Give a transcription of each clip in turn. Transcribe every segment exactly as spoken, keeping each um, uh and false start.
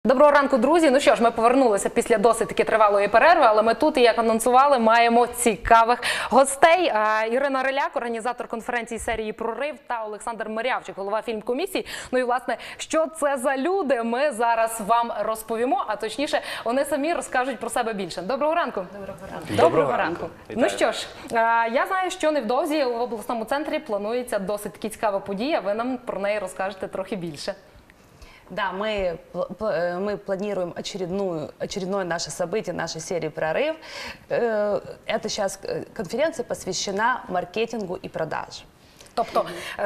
Доброго ранку, друзі. Ну що ж, ми повернулися після досить таки тривалої перерви, але ми тут, і як анонсували, маємо цікавих гостей. Ірина Риляк, організатор конференції серії «Прорив», та Олександр Мирявчик, голова фільмкомісії. Ну і, власне, що це за люди, ми зараз вам розповімо, а точніше, вони самі розкажуть про себе більше. Доброго ранку. Доброго ранку. Доброго, Доброго ранку. Ну що ж, я знаю, що невдовзі в обласному центрі планується досить таки цікава подія. Ви нам про неї розкажете трохи більше. Да, мы, мы планируем очередную, очередное наше событие, нашей серии «Прорыв». Это сейчас конференция посвящена маркетингу и продажам. Тобто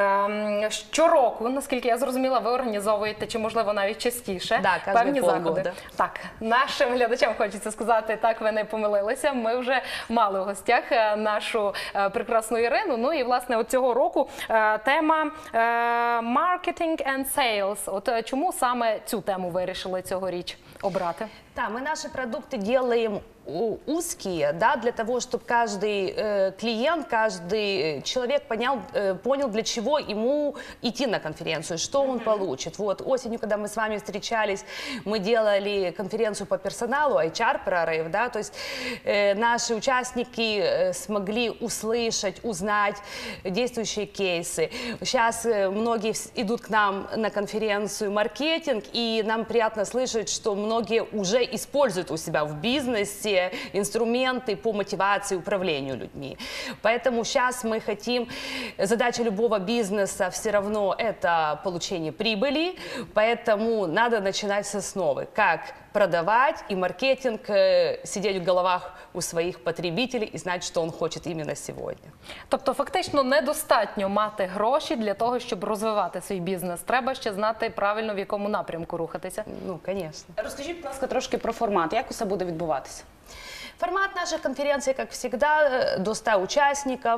щороку, наскільки я зрозуміла, ви організовуєте, чи можливо навіть частіше, да, певні заходи. Так, нашим глядачам хочеться сказати, так, ви не помилилися. Ми вже мали в гостях нашу прекрасну Ірину. Ну і, власне, от цього року тема «Marketing and Sales». От чому саме цю тему вирішили цьогоріч обрати? Да, мы наши продукты делаем узкие, да, для того, чтобы каждый э, клиент, каждый человек понял, э, понял, для чего ему идти на конференцию, что он получит. Вот осенью, когда мы с вами встречались, мы делали конференцию по персоналу, эйч ар-прорыв, да, то есть э, наши участники э, смогли услышать, узнать действующие кейсы. Сейчас э, многие идут к нам на конференцию маркетинг, и нам приятно слышать, что многие уже используют у себя в бизнесе инструменты по мотивации и управлению людьми. Поэтому сейчас мы хотим, задача любого бизнеса все равно это получение прибыли, поэтому надо начинать с основы. Как продавать и маркетинг, сидеть в головах у своїх потребителей і знати, що він хоче іменно сьогодні. Тобто, фактично, недостатньо мати гроші для того, щоб розвивати свій бізнес. Треба ще знати правильно, в якому напрямку рухатися. Ну, звісно. Розкажіть, будь ласка, трошки про формат. Як усе буде відбуватися? Формат нашей конференции, как всегда, до ста участников,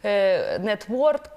нетворк,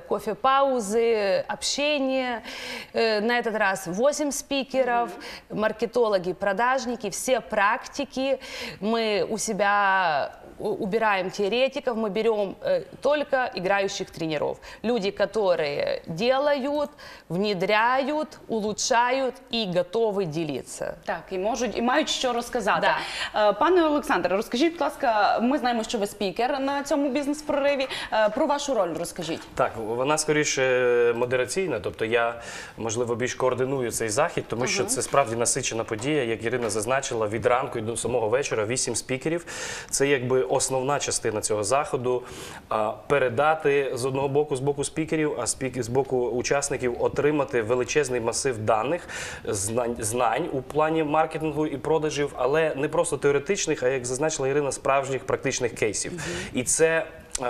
кофе-паузы, общение. На этот раз восемь спикеров, маркетологи, продажники, все практики. Мы у себя убираем теоретиков, мы берем только играющих тренеров. Люди, которые делают, внедряют, улучшают и готовы делиться. Так, і можуть, і мають що розказати. Да. Пане Олександре, розкажіть, будь ласка, ми знаємо, що ви спікер на цьому бізнес-прориві. Про вашу роль розкажіть. Так, вона скоріше модераційна, тобто я, можливо, більш координую цей захід, тому що це справді насичена подія, як Ірина зазначила, від ранку і до самого вечора, вісім спікерів. Це якби основна частина цього заходу – передати з одного боку, з боку спікерів, а з боку учасників отримати величезний масив даних, знань, знань у плані маркетингу і продажів, але не просто теоретичних, а, як зазначила Ірина, справжніх практичних кейсів. І це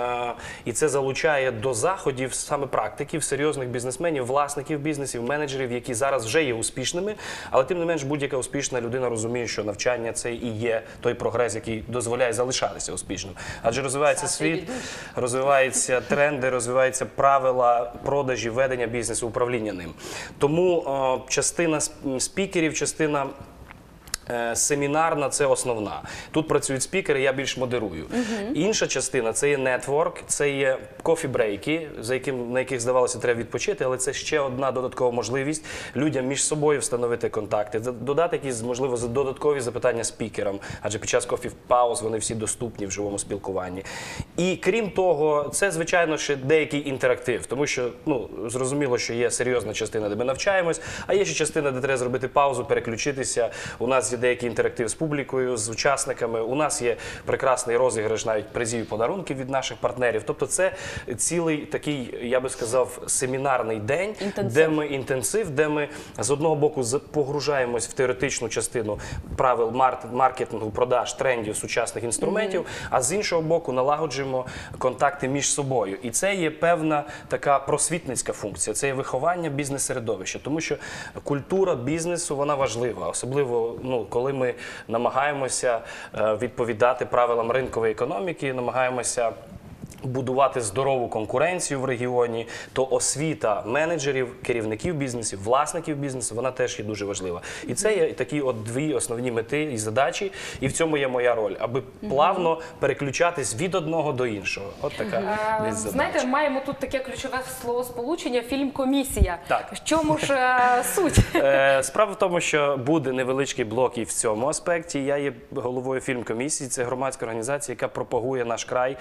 І це залучає до заходів саме практиків, серйозних бізнесменів, власників бізнесів, менеджерів, які зараз вже є успішними, але тим не менш будь-яка успішна людина розуміє, що навчання це і є той прогрес, який дозволяє залишатися успішним. Адже розвивається світ, розвиваються тренди, розвиваються правила продажі, ведення бізнесу, управління ним. Тому о, частина спікерів, частина семінарна – це основна. Тут працюють спікери, я більш модерую. Uh-huh. Інша частина – це є нетворк, це є кофі-брейки, за яким, на яких, здавалося, треба відпочити, але це ще одна додаткова можливість людям між собою встановити контакти, додати якісь, можливо, додаткові запитання спікерам, адже під час кофі-пауз вони всі доступні в живому спілкуванні. І крім того, це, звичайно, ще деякий інтерактив, тому що, ну, зрозуміло, що є серйозна частина, де ми навчаємось, а є ще частина, де треба зробити паузу, переключитися. У нас є деякий інтерактив з публікою, з учасниками. У нас є прекрасний розіграш навіть призів і подарунків від наших партнерів. Тобто це цілий такий, я би сказав, семінарний день, інтенсив. де ми інтенсив, де ми з одного боку погружаємось в теоретичну частину правил маркетингу, продаж, трендів, сучасних інструментів, mm-hmm. а з іншого боку налагоджуємо контакти між собою. І це є певна така просвітницька функція, це є виховання бізнес-середовища, тому що культура бізнесу, вона важлива, особливо, ну, коли ми намагаємося відповідати правилам ринкової економіки, намагаємося будувати здорову конкуренцію в регіоні, то освіта менеджерів, керівників бізнесів, власників бізнесу, вона теж є дуже важлива. І це є такі от дві основні мети і задачі, і в цьому є моя роль, аби плавно переключатись від одного до іншого. От така десь задача. Знаєте, маємо тут таке ключове словосполучення «фільм-комісія». Так. В чому ж е, суть? Е, Справа в тому, що буде невеличкий блок і в цьому аспекті. Я є головою фільм-комісії, це громадська організація, яка пропагує наш край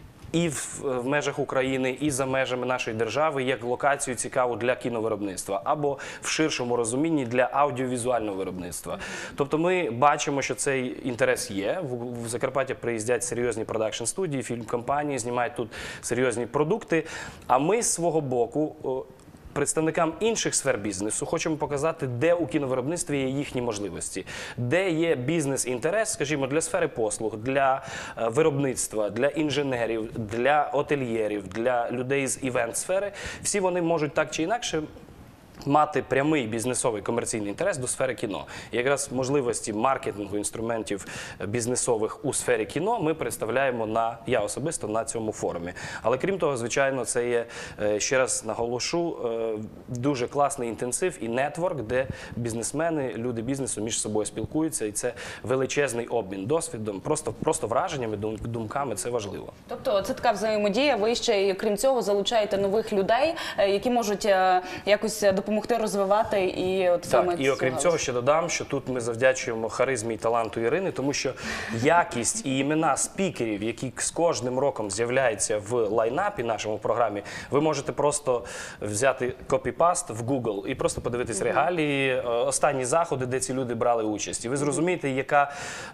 і в, в межах України, і за межами нашої держави, як локацію цікаву для кіновиробництва, або в ширшому розумінні для аудіовізуального виробництва. Тобто ми бачимо, що цей інтерес є. В, в Закарпаття приїздять серйозні продакшн-студії, фільм-компанії, знімають тут серйозні продукти, а ми з свого боку представникам інших сфер бізнесу хочемо показати, де у кіновиробництві є їхні можливості, де є бізнес-інтерес, скажімо, для сфери послуг, для е, виробництва, для інженерів, для отельєрів, для людей з івент-сфери. Всі вони можуть так чи інакше мати прямий бізнесовий комерційний інтерес до сфери кіно. І якраз можливості маркетингу інструментів бізнесових у сфері кіно ми представляємо на, я особисто, на цьому форумі. Але крім того, звичайно, це є, ще раз наголошу, дуже класний інтенсив і нетворк, де бізнесмени, люди бізнесу між собою спілкуються, і це величезний обмін досвідом, просто, просто враженнями, думками, це важливо. Тобто це така взаємодія, ви ще, крім цього, залучаєте нових людей, які можуть якось допомогти допомогти розвивати і от саме так, і окрім цього ще додам, що тут ми завдячуємо харизмі і таланту Ірини, тому що якість і імена спікерів, які з кожним роком з'являються в лайнапі нашому програмі, ви можете просто взяти копіпаст в Google і просто подивитись mm-hmm. регалії, останні заходи, де ці люди брали участь. І ви зрозумієте, яка,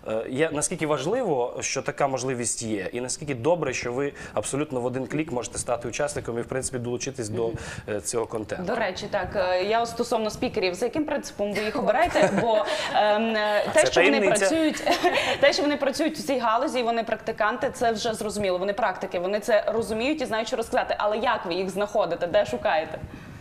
я, наскільки важливо, що така можливість є, і наскільки добре, що ви абсолютно в один клік можете стати учасником і, в принципі, долучитись mm-hmm. до цього контенту. До речі, так, я стосовно спікерів, за яким принципом ви їх обираєте? Бо ем, те, що вони працюють, те, що вони працюють у цій галузі, вони практиканти, це вже зрозуміло. Вони практики, вони це розуміють і знають, що розказати. Але як ви їх знаходите, де шукаєте?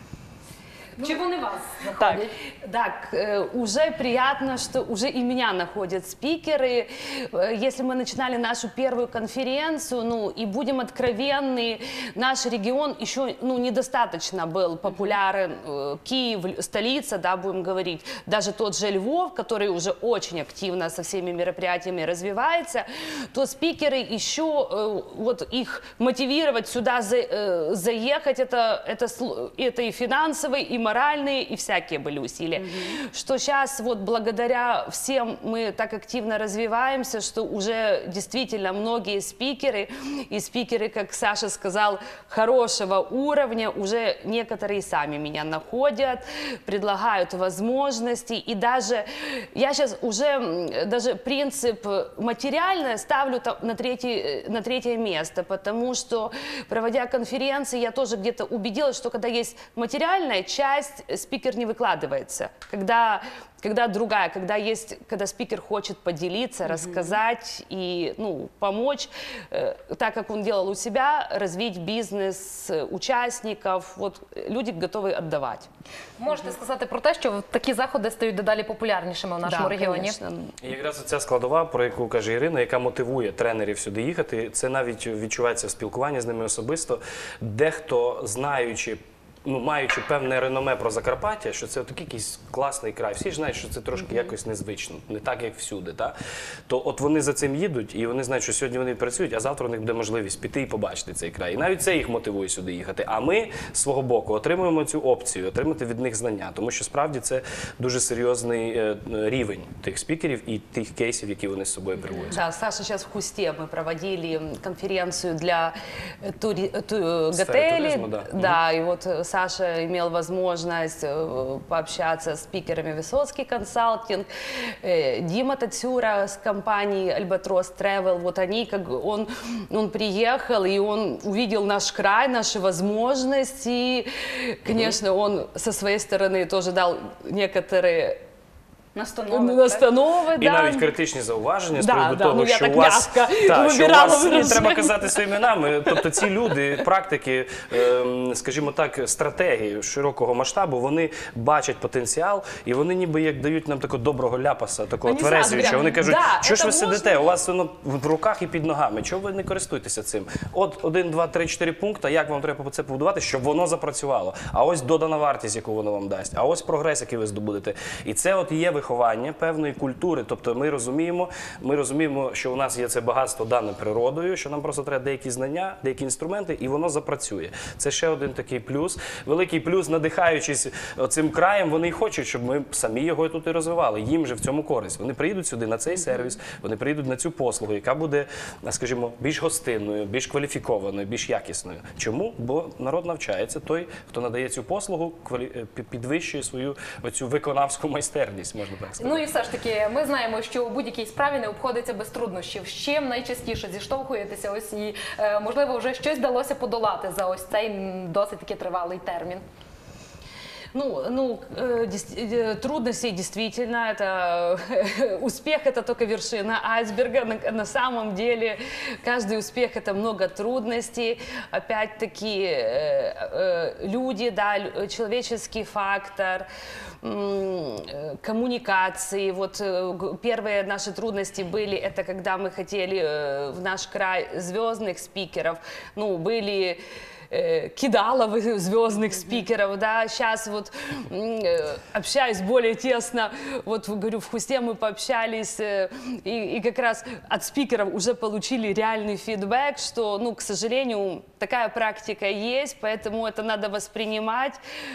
Чи вони вас так. Так, уже приятно, что уже и меня находят спикеры. Если мы начинали нашу первую конференцию, ну и будем откровенны, наш регион еще ну, недостаточно был популярен. Киев, столица, да, будем говорить, даже тот же Львов, который уже очень активно со всеми мероприятиями развивается, то спикеры еще, вот их мотивировать сюда за, заехать, это, это, это и финансовый, и моральные, и всякие были усилия. Mm-hmm. Что сейчас вот благодаря всем мы так активно развиваемся, что уже действительно многие спикеры, и спикеры, как Саша сказал, хорошего уровня, уже некоторые сами меня находят, предлагают возможности, и даже, я сейчас уже даже принцип материальное ставлю на третье, на третье место, потому что, проводя конференции, я тоже где-то убедилась, что когда есть материальная часть, спикер не выкладывается. Когда, когда другая, когда есть, когда спикер хочет поделиться, mm-hmm. рассказать и ну, помочь, э, так как он делал у себя, развить бизнес участников, вот люди готовы отдавать. Можете сказати про те, що такі заходи стають дедалі популярнішими в нашому да, регіоні? Конечно. І якраз ця складова, про яку каже Ірина, яка мотивує тренерів сюди їхати, це навіть відчувається в спілкуванні з ними особисто. Дехто, знаючи, ну, маючи певне реноме про Закарпаття, що це такий якийсь класний край. Всі ж знають, що це трошки mm-hmm. якось незвично, не так, як всюди. Та? То от вони за цим їдуть, і вони знають, що сьогодні вони працюють, а завтра у них буде можливість піти і побачити цей край. І навіть це їх мотивує сюди їхати. А ми, з свого боку, отримуємо цю опцію, отримати від них знання. Тому що, справді, це дуже серйозний е, рівень тих спікерів і тих кейсів, які вони з собою привозять. Да, Саша, сейчас в Хусте мы проводили конференцию для тури... ту... готелей. Туризма, да. Да, и вот Саша имел возможность пообщаться с спикерами Высоцкий консалтинг, Дима Тацюра с компанией Альбатрос Travel. Вот они, как он, он приехал, и он увидел наш край, наши возможности. И, конечно, он со своей стороны тоже дал некоторые Настанови, настанови, І да. навіть критичні зауваження з Да, приводу да, того, ну, я що так у вас, м'яко та, що у вибирала вас ні, вираження. треба казати своїми іменами. Тобто ці люди, практики, ем, скажімо так, стратегії широкого масштабу, вони бачать потенціал і вони ніби як дають нам такого доброго ляпаса, такого Вони тверезовича. завжди, Вони кажуть, да, що ж це ви можна? сидите, у вас воно в руках і під ногами, чого ви не користуєтеся цим? От один, два, три, чотири пункти, як вам треба це побудувати, щоб воно запрацювало. А ось додана вартість, яку воно вам дасть, а ось прогрес, який ви здобудете. І це от є виховання певної культури. Тобто ми розуміємо, ми розуміємо, що у нас є це багатство дане природою, що нам просто треба деякі знання, деякі інструменти, і воно запрацює. Це ще один такий плюс. Великий плюс, надихаючись цим краєм, вони й хочуть, щоб ми самі його тут і розвивали. Їм же в цьому користь. Вони приїдуть сюди на цей сервіс, вони приїдуть на цю послугу, яка буде, скажімо, більш гостинною, більш кваліфікованою, більш якісною. Чому? Бо народ навчається. Той, хто надає цю послугу, квалі- підвищує свою оцю виконавську майстерність, можна так сказати. Ну і все ж таки, ми знаємо, що у будь-якій справі не обходиться без труднощів. З чим найчастіше зіштовхуєтеся? Ось і, е, можливо, вже щось вдалося подолати за ось цей м, досить таки тривалий термін. Ну, ну э, дес- э, трудности действительно, это успех это только вершина айсберга. На, на самом деле каждый успех это много трудностей. Опять-таки э, э, люди, да, лю- человеческий фактор, м, э, коммуникации. Вот э, г- первые наши трудности были, это когда мы хотели э, в наш край звездных спикеров, ну, были э, кидаловых звездных спикеров, да, сейчас вот м, э, общаюсь более тесно, вот говорю, в Хусте мы пообщались, э, и, и как раз от спикеров уже получили реальный фидбэк, что, ну, к сожалению, такая практика есть, поэтому это надо воспринимать,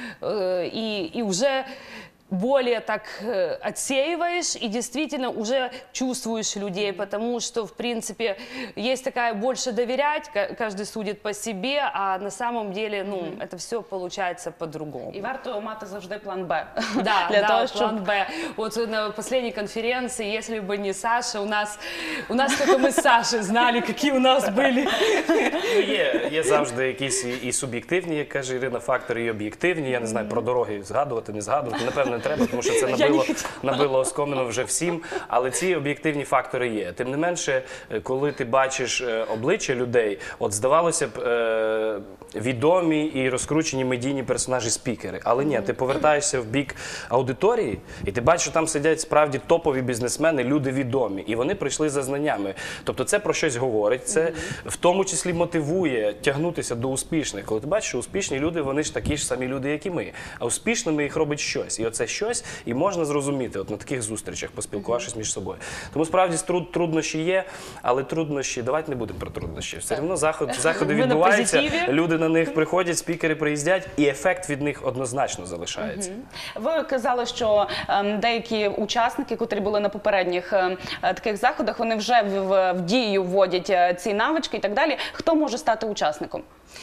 э, и, и уже более так э, отсеиваешь и действительно уже чувствуешь людей, потому что, в принципе, есть такая больше доверять, ка- каждый судит по себе, а на самом деле, ну, это все получается по-другому. І варто мати завжди план Б. Да, Для да, того, щоб план Б. Вот на последней конференции, если бы не Саша, у нас, у нас только мы с Сашей знали, какие у нас были. Ну, Є, є завжди якісь і, і суб'єктивні, як каже Ірина, фактори, і об'єктивні. Я не знаю, про дороги згадувати, не згадувати. Напевно, не треба, тому що це набило, набило оскомину вже всім. Але ці об'єктивні фактори є. Тим не менше, е, коли ти бачиш е, обличчя людей, от здавалося б, е, відомі і розкручені медійні персонажі-спікери. Але ні, ти повертаєшся в бік аудиторії, і ти бачиш, що там сидять справді топові бізнесмени, люди відомі. І вони прийшли за знаннями. Тобто це про щось говорить, це в тому числі мотивує тягнутися до успішних. Коли ти бачиш, що успішні люди, вони ж такі ж самі люди, як і ми. А успішними їх робить щось. І оце щось і можна зрозуміти от на таких зустрічах, поспілкувавшись між собою. Тому справді труд, труднощі є, але труднощі, давайте не будемо про труднощі. Все одно заход, заходи Ми на відбуваються, позитиві. люди на них приходять, спікери приїздять, і ефект від них однозначно залишається. Ви казали, що ем, деякі учасники, котрі були на попередніх ем, е, таких заходах, вони вже в, в, в дію вводять е, ці навички і так далі. Хто може стати учасником?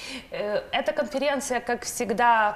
Э, Эта конференция, как всегда,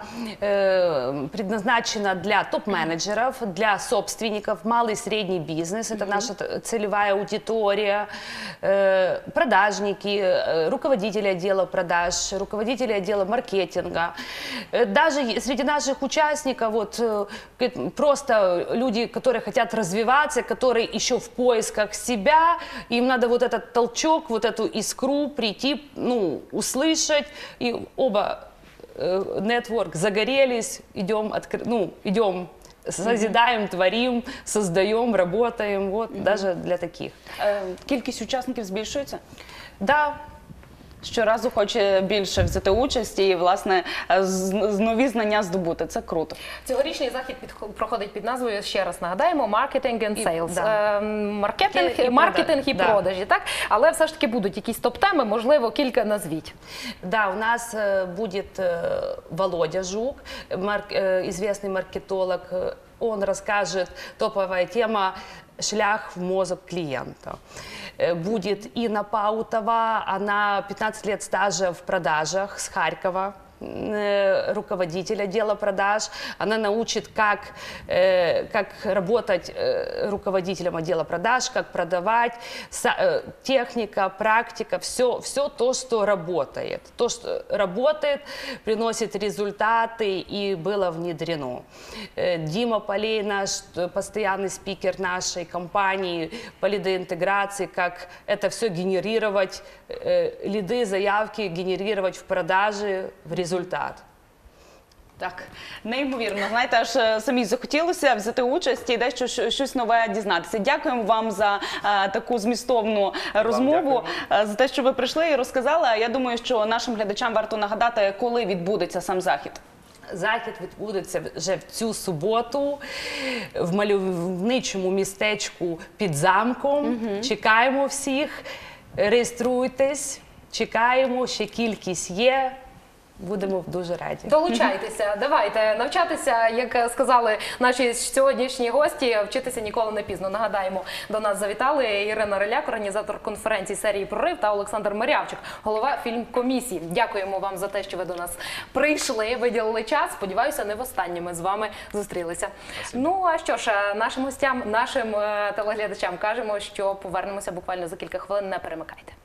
э, предназначена для топ-менеджеров, для собственников, малый и средний бизнес. Это наша т- целевая аудитория, э, продажники, э, руководители отдела продаж, руководители отдела маркетинга. Э, Даже е- среди наших участников вот, э, к- просто люди, которые хотят развиваться, которые еще в поисках себя, им надо вот этот толчок, вот эту искру прийти, ну, услышать, и оба э, нетворк загорелись, идем, откры- ну, идем, созидаем, творим, создаем, работаем, вот, даже для таких. Е, Кількість учасників збільшується? Да, Щоразу хоче більше взяти участь і, власне, е, з- з- нові знання здобути. Це круто. Цьогорічний захід підхо- проходить під назвою, ще раз нагадаємо, «Marketing and І- Sales». да. Е, Маркетинг, І- і маркетинг і прода- да. продажі, так? Але все ж таки будуть якісь топ-теми, можливо, кілька назвіть. да, у нас э, будет э, Володя Жук, марк- э, известный маркетолог. Э, Он расскажет, топовая тема «Шлях в мозг клиента». Э, Будет Инна Паутова, она пятнадцать лет стажа в продажах с Харькова. э, руководитель отдела продаж, она научит, как, э, как работать э, руководителем отдела продаж, как продавать, са, э, техника, практика, все, все то, что работает. То, что работает, приносит результаты и было внедрено. Э, Дима Полей, наш постоянный спикер нашей компании по лидоинтеграции, как это все генерировать, э, лиды, заявки генерировать в продажи, в результат. Так, неймовірно. Знаєте, аж е, самі захотілося взяти участь і дещо щ- щось нове дізнатися. Дякуємо вам за е, таку змістовну розмову, е, за те, що ви прийшли і розказали. Я думаю, що нашим глядачам варто нагадати, коли відбудеться сам захід. Захід відбудеться вже в цю суботу в мальовничому містечку під замком. Чекаємо всіх, реєструйтесь, чекаємо, ще кількість є. Будемо дуже раді. Долучайтеся, давайте навчатися, як сказали наші сьогоднішні гості, вчитися ніколи не пізно. Нагадаємо, до нас завітали Ірина Реляк, організатор конференції серії «Прорив», та Олександр Мирявчик, голова фільмкомісії. Дякуємо вам за те, що ви до нас прийшли, виділили час. Сподіваюся, не востаннє ми з вами зустрілися. Ну, а що ж, нашим гостям, нашим е, телеглядачам кажемо, що повернемося буквально за кілька хвилин. Не перемикайте.